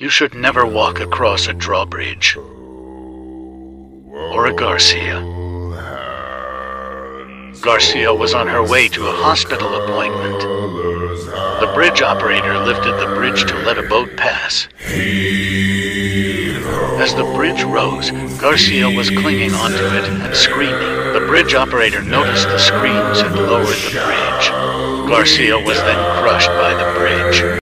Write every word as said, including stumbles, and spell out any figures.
You should never walk across a drawbridge. Or a Garcia. Garcia was on her way to a hospital appointment. The bridge operator lifted the bridge to let a boat pass. As the bridge rose, Garcia was clinging onto it and screaming. The bridge operator noticed the screams and lowered the bridge. Garcia was then crushed by the bridge.